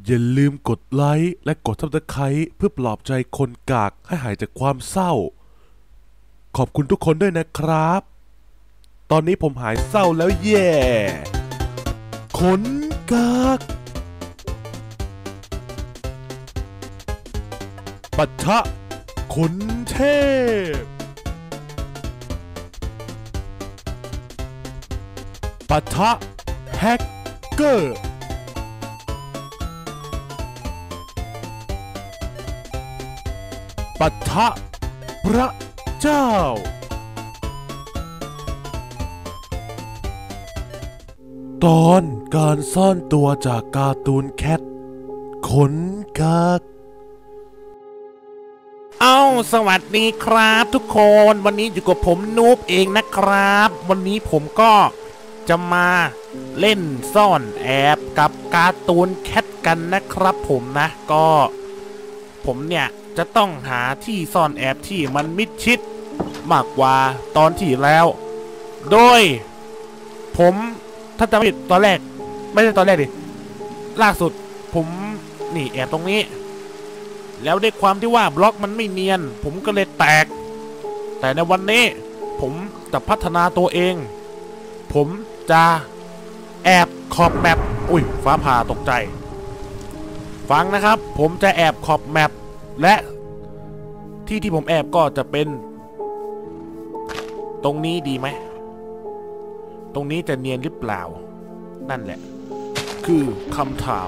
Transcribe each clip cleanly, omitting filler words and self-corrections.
อย่าลืมกดไลค์และกด Subscribe เพื่อปลอบใจคนกากให้หายจากความเศร้าขอบคุณทุกคนด้วยนะครับตอนนี้ผมหายเศร้าแล้วแย่คนกากปะทะคนเทพปะทะแฮกเกอร์ปะทะพระเจ้าตอนการซ่อนตัวจากการ์ตูนแคทขนกากสวัสดีครับทุกคนวันนี้อยู่กับผมนูบเองนะครับวันนี้ผมก็จะมาเล่นซ่อนแอบกับการ์ตูนแคทกันนะครับผมนะก็ผมเนี่ยจะต้องหาที่ซ่อนแอบที่มันมิดชิดมากกว่าตอนที่แล้วโดยผมถ้าจำไม่ผิดตอนแรกไม่ใช่ตอนแรกดิล่าสุดผมนี่แอบตรงนี้แล้วด้วยความที่ว่าบล็อกมันไม่เนียนผมก็เลยแตกแต่ในวันนี้ผมจะพัฒนาตัวเองผมจะแอบขอบแมปอุ้ยฟ้าผ่าตกใจฟังนะครับผมจะแอบขอบแมปและที่ผมแอบก็จะเป็นตรงนี้ดีไหมตรงนี้จะเนียนหรือเปล่านั่นแหละคือคำถาม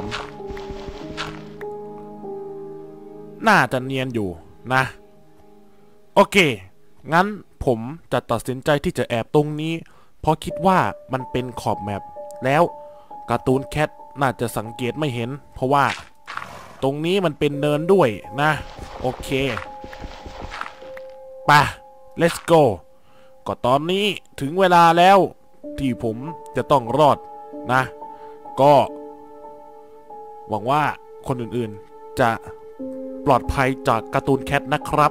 น่าจะเนียนอยู่นะโอเคงั้นผมจะตัดสินใจที่จะแอบตรงนี้เพราะคิดว่ามันเป็นขอบแมปแล้วการ์ตูนแคทน่าจะสังเกตไม่เห็นเพราะว่าตรงนี้มันเป็นเนินด้วยนะโอเคไป let's go ก็ตอนนี้ถึงเวลาแล้วที่ผมจะต้องรอดนะก็หวังว่าคนอื่นๆจะปลอดภัยจากการ์ตูนแคทนะครับ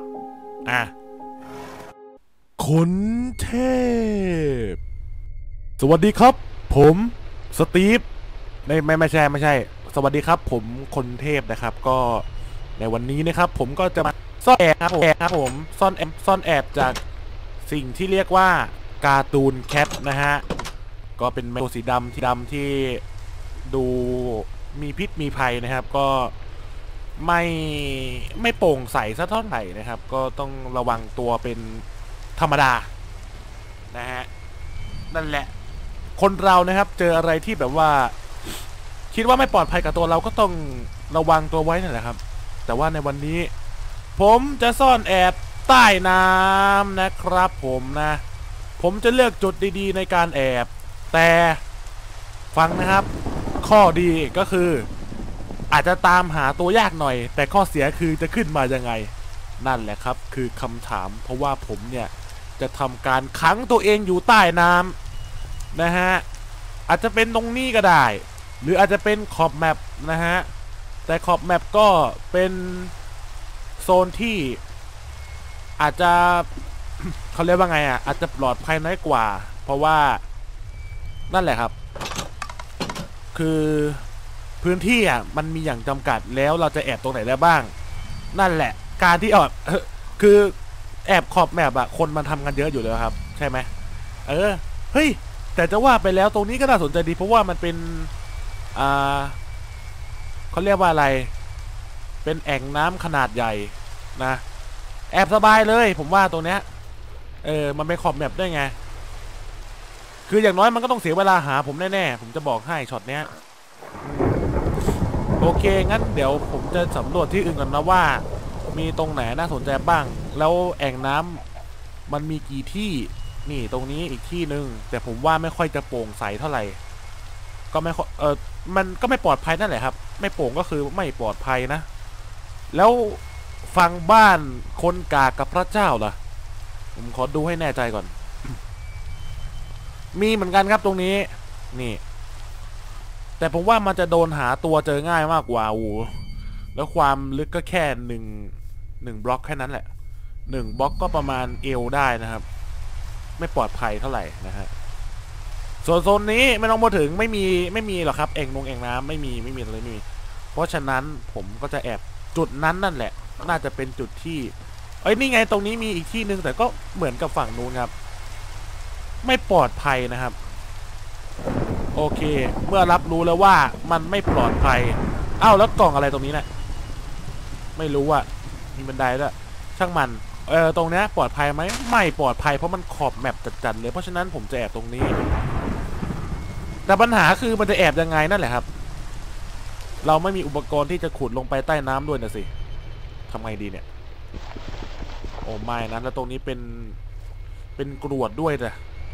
คนเทพสวัสดีครับผมสตีฟไม่ใช่สวัสดีครับผมคนเทพนะครับก็ในวันนี้นะครับผมก็จะมาซ่อนแอบครับผมซ่อนแอบจากสิ่งที่เรียกว่าการ์ตูนแคทนะฮะก็เป็นแมวสีดำที่ดูมีพิษมีภัยนะครับก็ไม่โปร่งใสซะเท่าไหร่นะครับก็ต้องระวังตัวเป็นธรรมดานะฮะนั่นแหละคนเรานะครับเจออะไรที่แบบว่าคิดว่าไม่ปลอดภัยกับตัวเราก็ต้องระวังตัวไว้นั่นแหละครับแต่ว่าในวันนี้ผมจะซ่อนแอบใต้น้ำนะครับผมจะเลือกจุดดีๆในการแอบแต่ฟังนะครับข้อดีก็คืออาจจะตามหาตัวยากหน่อยแต่ข้อเสียคือจะขึ้นมายังไงนั่นแหละครับคือคำถามเพราะว่าผมเนี่ยจะทำการขังตัวเองอยู่ใต้น้ำนะฮะอาจจะเป็นตรงนี้ก็ได้หรืออาจจะเป็นขอบแมปนะฮะแต่ขอบแมปก็เป็นโซนที่อาจจะ เขาเรียกว่าไงอาจจะปลอดภัยน้อยกว่าเพราะว่านั่นแหละครับคือพื้นที่มันมีอย่างจำกัดแล้วเราจะแอบตรงไหนได้บ้างนั่นแหละการที่คือแอบขอบแมปคนมันทำกันเยอะอยู่แล้วครับใช่ไหมเฮ้ยแต่จะว่าไปแล้วตรงนี้ก็น่าสนใจดีเพราะว่ามันเป็นเขาเรียกว่าอะไรเป็นแอ่งน้ำขนาดใหญ่นะแอบสบายเลยผมว่าตรงเนี้ยมันเป็นขอบแมปได้ไงคืออย่างน้อยมันก็ต้องเสียเวลาหาผมแน่ๆผมจะบอกให้ช็อตเนี้ยโอเคงั้นเดี๋ยวผมจะสำรวจที่อื่นกันนะว่ามีตรงไหนน่าสนใจบ้างแล้วแอ่งน้ำมันมีกี่ที่นี่ตรงนี้อีกที่หนึ่งแต่ผมว่าไม่ค่อยจะโปร่งใสเท่าไหร่ก็ไม่มันก็ไม่ปลอดภัยนั่นแหละครับไม่โปร่งก็คือไม่ปลอดภัยนะแล้วฟังบ้านคนกากกับพระเจ้าล่ะผมขอดูให้แน่ใจก่อน มีเหมือนกันครับตรงนี้นี่แต่ผมว่ามันจะโดนหาตัวเจอง่ายมากกว่าแล้วความลึกก็แค่หนึ่งบล็อกแค่นั้นแหละ1 บล็อกก็ประมาณเอวได้นะครับไม่ปลอดภัยเท่าไหร่นะฮะส่วนโซนนี้ไม่ต้องมาถึงไม่มีหรอกครับแอ่งน้ำไม่มีอะไรไม่มีเพราะฉะนั้นผมก็จะแอบจุดนั้นนั่นแหละน่าจะเป็นจุดที่นี่ไงตรงนี้มีอีกที่นึงแต่ก็เหมือนกับฝั่งนู้นครับไม่ปลอดภัยนะครับโอเคเมื่อรับรู้แล้วว่ามันไม่ปลอดภัยอ้าวแล้วกล่องอะไรตรงนี้นะไม่รู้อ่ะมีบันไดด้วยช่างมันตรงนี้ปลอดภัยไหมไม่ปลอดภัยเพราะมันขอบแมปจัดๆเลยเพราะฉะนั้นผมจะแอบตรงนี้แต่ปัญหาคือมันจะแอบยังไงนั่นแหละครับเราไม่มีอุปกรณ์ที่จะขุดลงไปใต้น้ำด้วยนะสิทำไงดีเนี่ยโอ้ไม่นะแล้วตรงนี้เป็นกรวดด้วยนะ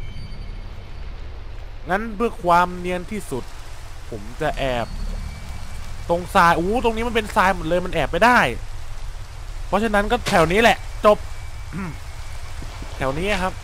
งั้นเพื่อความเนียนที่สุดผมจะแอบตรงทรายตรงนี้มันเป็นทรายหมดเลยมันแอบไม่ได้เพราะฉะนั้นก็แถวนี้แหละจบ แถวนี้ครับ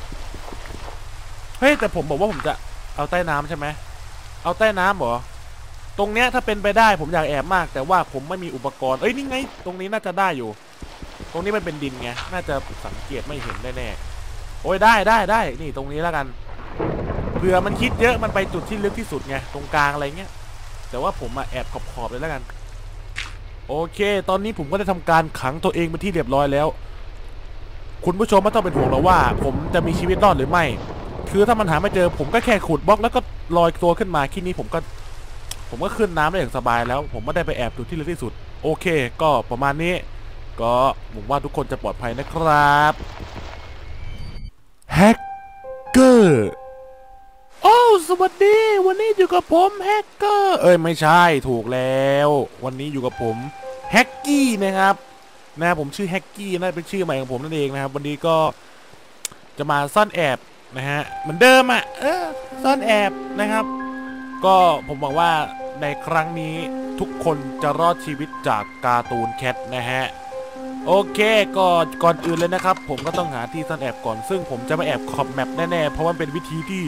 เฮ้ยแต่ผมบอกว่าผมจะเอาใต้น้ำใช่ไหมเอาใต้น้ำเหรอตรงเนี้ยถ้าเป็นไปได้ผมอยากแอบมากแต่ว่าผมไม่มีอุปกรณ์นี่ไงตรงนี้น่าจะได้อยู่ตรงนี้มันเป็นดินไงน่าจะสังเกตไม่เห็นแน่ๆโอ้ยได้นี่ตรงนี้แล้วกันเผื่อมันคิดเยอะมันไปจุดที่ลึกที่สุดไงตรงกลางอะไรเงี้ยแต่ว่าผมแอบขอบๆเลยแล้วกันโอเคตอนนี้ผมก็ได้ทำการขังตัวเองเป็นที่เรียบร้อยแล้วคุณผู้ชมไม่ต้องเป็นห่วงหรอกว่าผมจะมีชีวิตรอดหรือไม่คือถ้ามันหาไม่เจอผมก็แค่ขุดบล็อกแล้วก็ลอยตัวขึ้นมาแค่นี้ผมก็ขึ้นน้ำได้อย่างสบายแล้วผมไม่ได้ไปแอบจุดที่ลึกที่สุดโอเคก็ประมาณนี้ก็หวังว่าทุกคนจะปลอดภัยนะครับแฮกเกอร์สวัสดีวันนี้อยู่กับผมแฮกเกอร์ไม่ใช่ถูกแล้ววันนี้อยู่กับผมแฮกกี้นะครับผมชื่อแฮกกี้น่าเป็นชื่อใหม่ของผมนั่นเองนะครับวันนี้ก็จะมาซ่อนแอบนะฮะเหมือนเดิมซ่อนแอบนะครับก็ผมหวังว่าในครั้งนี้ทุกคนจะรอดชีวิตจากการ์ตูนแคทนะฮะโอเคก็ก่อนอื่นเลยนะครับผมก็ต้องหาที่ซ่อนแอบก่อนซึ่งผมจะมาแอบขอบแมปแน่ๆเพราะว่าเป็นวิธีที่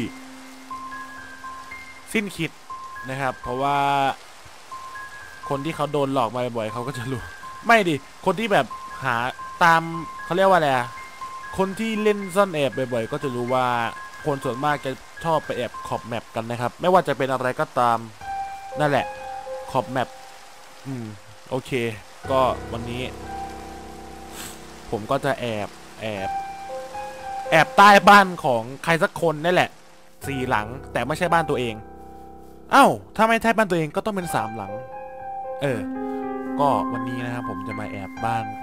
สิ้นคิดนะครับเพราะว่าคนที่เขาโดนหลอกมาบ่อยๆเขาก็จะรู้ไม่ดิคนที่แบบหาตามเขาเรียกว่าอะไรคนที่เล่นซ่อนแอบบ่อยๆก็จะรู้ว่าคนส่วนมากจะชอบไปแอบขอบแมปกันนะครับไม่ว่าจะเป็นอะไรก็ตามนั่นแหละขอบแมปโอเคก็วันนี้ผมก็จะแอบใต้บ้านของใครสักคนนั่นแหละ4 หลังแต่ไม่ใช่บ้านตัวเองถ้าไม่ใช่บ้านตัวเองก็ต้องเป็น3 หลังก็วันนี้นะครับผมจะมาแอบบ้าน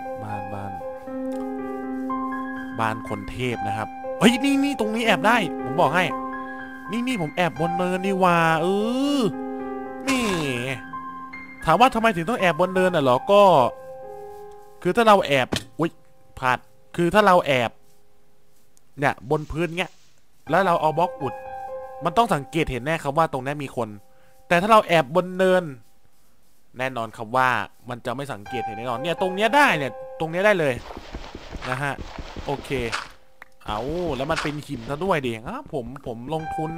คนเทพนะครับนี่ตรงนี้แอบได้ผมบอกให้นี่ผมแอบบนเนินนี่ว่านี่ถามว่าทำไมถึงต้องแอบบนเนินเหรอก็คือถ้าเราแอบพลาดคือถ้าเราแอบเนี่ยบนพื้นเงี้ยแล้วเราเอาบล็อกอุดมันต้องสังเกตเห็นแน่ครับว่าตรงนี้มีคนแต่ถ้าเราแอบบนเนินแน่นอนครับว่ามันจะไม่สังเกตเห็นแน่นอนเนี่ยตรงนี้ได้เนี่ยตรงนี้ได้เลยนะฮะโอเคแล้วมันเป็นหินซะด้วยดิผมลงทุน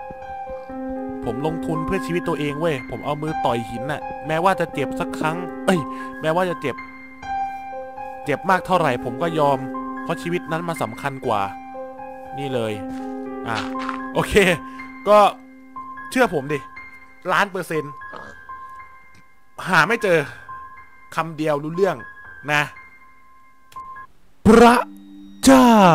เพื่อชีวิตตัวเองเว้ยผมเอามือต่อยหินน่ะแม้ว่าจะเจ็บสักครั้งแม้ว่าจะเจ็บมากเท่าไหร่ผมก็ยอมเพราะชีวิตนั้นมาสำคัญกว่านี่เลยโอเคก็เชื่อผมดิ1,000,000%หาไม่เจอคำเดียวรู้เรื่องนะพระเจ้า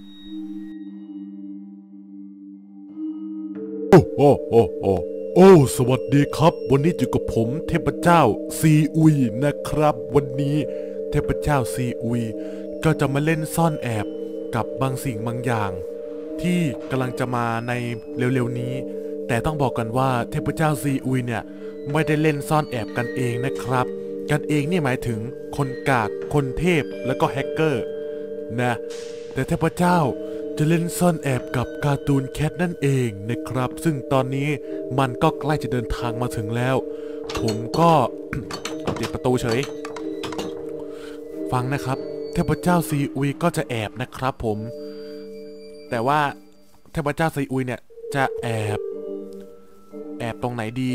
สวัสดีครับวันนี้อยู่กับผมเทพเจ้าซีอุยนะครับวันนี้เทพเจ้าซีอุยก็จะมาเล่นซ่อนแอบกับบางสิ่งบางอย่างที่กำลังจะมาในเร็วๆนี้แต่ต้องบอกกันว่าเทพเจ้าซีอุยเนี่ยไม่ได้เล่นซ่อนแอบกันเองนะครับกันเองนี่หมายถึงคนกากคนเทพแล้วก็แฮกเกอร์นะแต่เทพเจ้าจะเล่นซ่อนแอบกับการ์ตูนแคทนั่นเองนะครับซึ่งตอนนี้มันก็ใกล้จะเดินทางมาถึงแล้วผมก็ ปิดประตูเฉยฟังนะครับเทพเจ้าซีอุยก็จะแอบนะครับผมแต่ว่าเทพเจ้าซีอุยเนี่ยจะแอบตรงไหนดี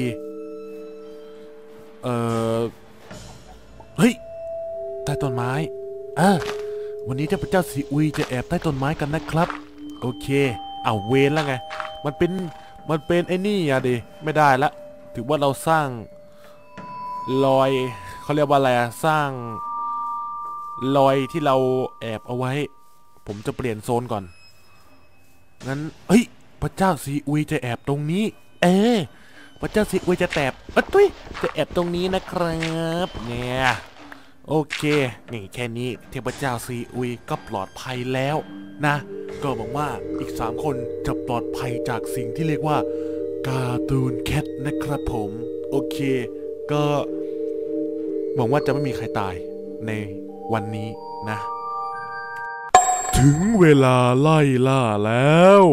เฮ้ยใต้ต้นไม้วันนี้เทพเจ้าซีอุยจะแอบใต้ต้นไม้กันนะครับโอเคเวรแล้วไงมันเป็นไอ้นี่ดิไม่ได้ละถือว่าเราสร้างรอยเขาเรียกว่าอะไรอะสร้างรอยที่เราแอบเอาไว้ผมจะเปลี่ยนโซนก่อนงั้นเฮ้ยพระเจ้าซีอุยจะแอบตรงนี้พระเจ้าซีอุยจะแอบตุ้ยจะแอบตรงนี้นะครับเนี่ยโอเคนี่แค่นี้เทพเจ้าซีอุยก็ปลอดภัยแล้วนะก็หวังว่าอีก3คนจะปลอดภัยจากสิ่งที่เรียกว่าการ์ตูนแคทนะครับผมโอเคก็หวังว่าจะไม่มีใครตายในวันนี้นะถึงเวลาไล่ล่าแล้ว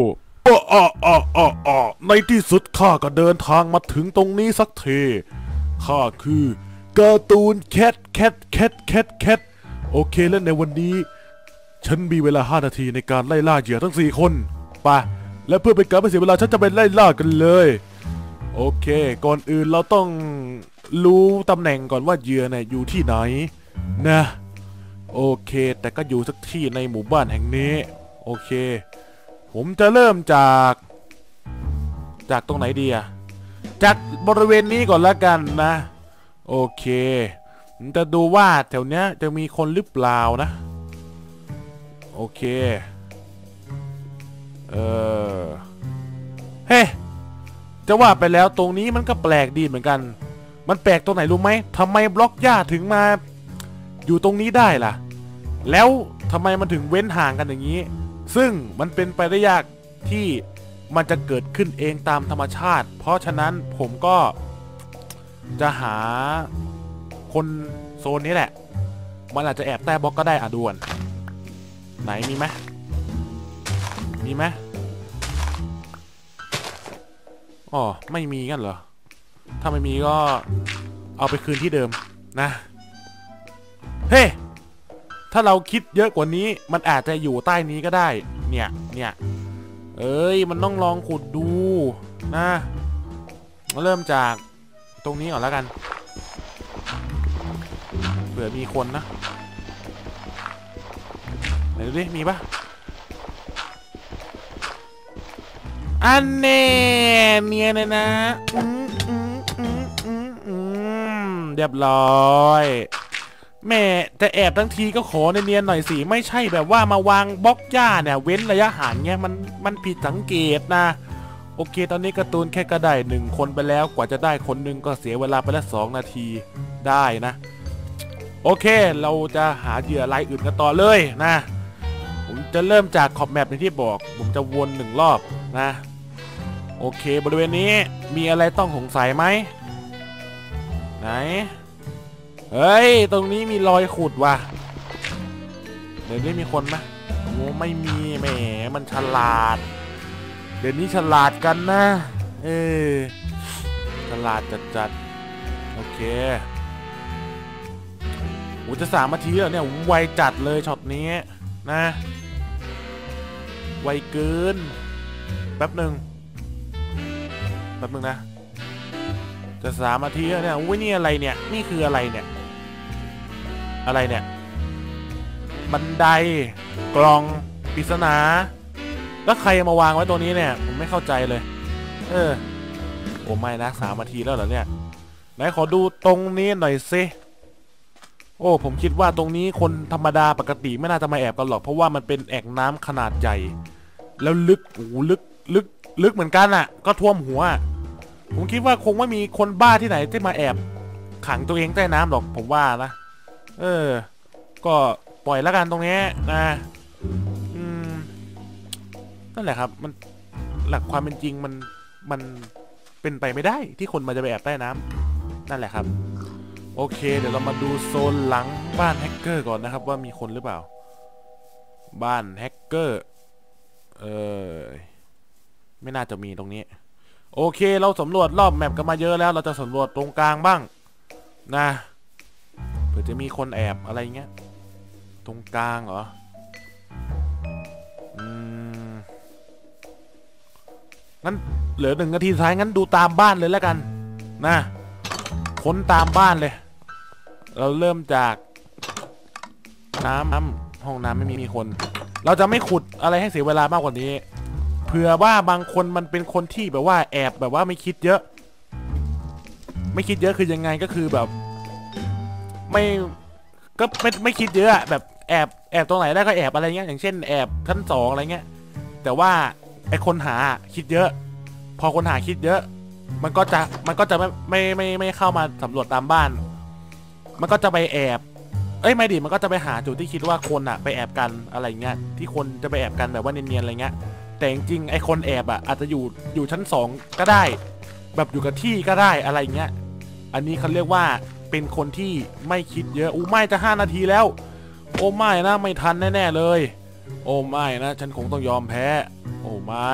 ในที่สุดข้าก็เดินทางมาถึงตรงนี้สักทีข้าคือการ์ตูนแคทโอเคและในวันนี้ฉันมีเวลา5 นาทีในการไล่ล่าเหยื่อทั้ง4 คนไปและเพื่อเป็นการไม่เสียเวลาฉันจะไปไล่ล่ากันเลยโอเคก่อนอื่นเราต้องรู้ตำแหน่งก่อนว่าเหยื่อเนี่ยอยู่ที่ไหนนะโอเคแต่ก็อยู่สักที่ในหมู่บ้านแห่งนี้โอเคผมจะเริ่มจากตรงไหนดีอะจากบริเวณนี้ก่อนละกันนะโอเคผมจะดูว่าแถวเนี้ยจะมีคนหรือเปล่านะโอเคเฮ้จะว่าไปแล้วตรงนี้มันก็แปลกดีเหมือนกันมันแปลกตรงไหนรู้ไหมทำไมบล็อกหญ้าถึงมาอยู่ตรงนี้ได้ล่ะแล้วทำไมมันถึงเว้นห่างกันอย่างนี้ซึ่งมันเป็นไปได้ยากที่มันจะเกิดขึ้นเองตามธรรมชาติเพราะฉะนั้นผมก็จะหาคนโซนนี้แหละมันอาจจะแอบใต้บล็อกก็ได้ด่วนไหนมีไหมอ๋อไม่มีกันเหรอถ้าไม่มีก็เอาไปคืนที่เดิมนะเฮ้ถ้าเราคิดเยอะกว่านี้มันอาจจะอยู่ใต้นี้ก็ได้เนี่ยมันต้องลองขุดดูนะเริ่มจากตรงนี้ก่อนแล้วกันเผื่อมีคนนะไหนดูดิมีปะอันเน่เนี่ยนะเรียบร้อยแม่จะแอบทั้งทีก็ขอเนียนๆหน่อยสิไม่ใช่แบบว่ามาวางบล็อกหญ้าเนี่ยเว้นระยะห่างเนี่ยมันผิดสังเกตนะโอเคตอนนี้การ์ตูนแค่ก็ได้1 คนไปแล้วกว่าจะได้คนหนึ่งก็เสียเวลาไปแล้ว2 นาทีได้นะโอเคเราจะหาเหยื่อรายอื่นกันต่อเลยนะผมจะเริ่มจากขอบแมปในที่บอกผมจะวน1 รอบนะโอเคบริเวณนี้มีอะไรต้องสงสัยไหมไหนเฮ้ยตรงนี้มีรอยขุดว่ะเดี๋ยวนี้มีคนไหมโอ้ไม่มีแหมมันฉลาดเดี๋ยวนี้ฉลาดกันนะฉลาดจัดโอเคโอ้จะ3 นาทีแล้วเนี่ยไวจัดเลยช็อตนี้นะไวเกินแป๊บหนึ่งนะจะ3 นาทีแล้วเนี่ยอุ้ยนี่อะไรเนี่ยนี่คืออะไรเนี่ยบันไดกล่องปริศนาแล้วใครมาวางไว้ตรงนี้เนี่ยผมไม่เข้าใจเลยโอ้ไม่นะ3 นาทีแล้วเหรอเนี่ยไหนขอดูตรงนี้หน่อยสิโอ้ผมคิดว่าตรงนี้คนธรรมดาปกติไม่น่าจะมาแอบกันหรอกเพราะว่ามันเป็นแอ่งน้ำขนาดใหญ่แล้วลึกลึกเหมือนกันอ่ะก็ท่วมหัวผมคิดว่าคงไม่มีคนบ้าที่ไหนที่มาแอบขังตัวเองใต้น้ำหรอกผมว่านะก็ปล่อยแล้วกันตรงนี้นะนั่นแหละครับมันหลักความเป็นจริงมันเป็นไปไม่ได้ที่คนมันจะไปแอบใต้น้ำนั่นแหละครับโอเคเดี๋ยวเรามาดูโซนหลังบ้านแฮกเกอร์ก่อนนะครับว่ามีคนหรือเปล่าบ้านแฮกเกอร์ไม่น่าจะมีตรงนี้โอเคเราสำรวจรอบแมปกันมาเยอะแล้วเราจะสำรวจตรงกลางบ้างนะเผื่อจะมีคนแอบอะไรเงี้ยตรงกลางเหรองั้นเหลือ1 นาทีท้ายงั้นดูตามบ้านเลยแล้วกันนะค้นตามบ้านเลยเราเริ่มจากน้ำห้องน้ำไม่มีคนเราจะไม่ขุดอะไรให้เสียเวลามากกว่านี้เผื่อว่าบางคนมันเป็นคนที่แบบว่าแอบแบบว่าไม่คิดเยอะไม่คิดเยอะคือยังไงก็คือแบบไม่ก็ไม่คิดเยอะอะแบบแอบตรงไหนได้ก็แอบอะไรเงี้ยอย่างเช่นแอบชั้น2อะไรเงี้ยแต่ว่าไอคนหาคิดเยอะพอคนหาคิดเยอะมันก็จะไม่เข้ามาสำรวจตามบ้านมันก็จะไปแอบไม่ดิมันก็จะไปหาจุดที่คิดว่าคนอะไปแอบกันอะไรเงี้ยที่คนจะไปแอบกันแบบว่าเนียนๆอะไรเงี้ยแต่จริงๆไอคนแอบอะอาจจะอยู่ชั้น2ก็ได้แบบอยู่กับที่ก็ได้อะไรเงี้ยอันนี้เขาเรียกว่าเป็นคนที่ไม่คิดเยอะอู้ไม่จะ5 นาทีแล้วโอ้ไม่นะไม่ทันแน่ๆเลยโอ้ไม่นะฉันคงต้องยอมแพ้โอ้ไม่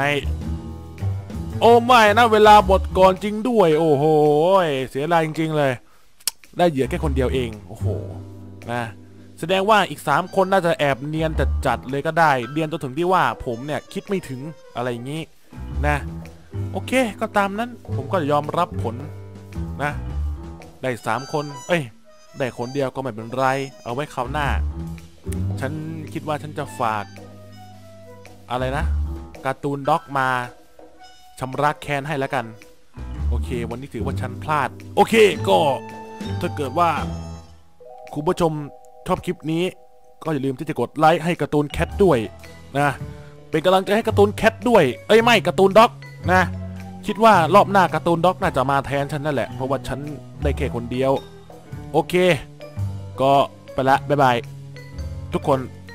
นะเวลาหมดก่อนจริงด้วยโอ้โหเสียดายจริงๆเลยได้เหยื่อแค่คนเดียวเองโอ้โหนะแสดงว่าอีก3 คนน่าจะแอบเนียนจัดเลยก็ได้เนียนจนถึงที่ว่าผมเนี่ยคิดไม่ถึงอะไรอย่างนี้นะโอเคก็ตามนั้นผมก็ยอมรับผลนะได้3 คนได้คนเดียวก็ไม่เป็นไรเอาไว้คราวหน้าฉันคิดว่าฉันจะฝากอะไรนะการ์ตูนด็อกมาชำระแค้นให้แล้วกันโอเควันนี้ถือว่าฉันพลาดโอเคก็ถ้าเกิดว่าคุณผู้ชมชอบคลิปนี้ก็อย่าลืมที่จะกดไลค์ให้การ์ตูนแคทด้วยนะเป็นกำลังใจให้การ์ตูนแคทด้วยไม่การ์ตูนด็อกนะคิดว่ารอบหน้าการ์ตูนด็อกน่าจะมาแทนฉันนั่นแหละเพราะว่าฉันได้แค่คนเดียวโอเคก็ไปละบ๊ายบายทุกคน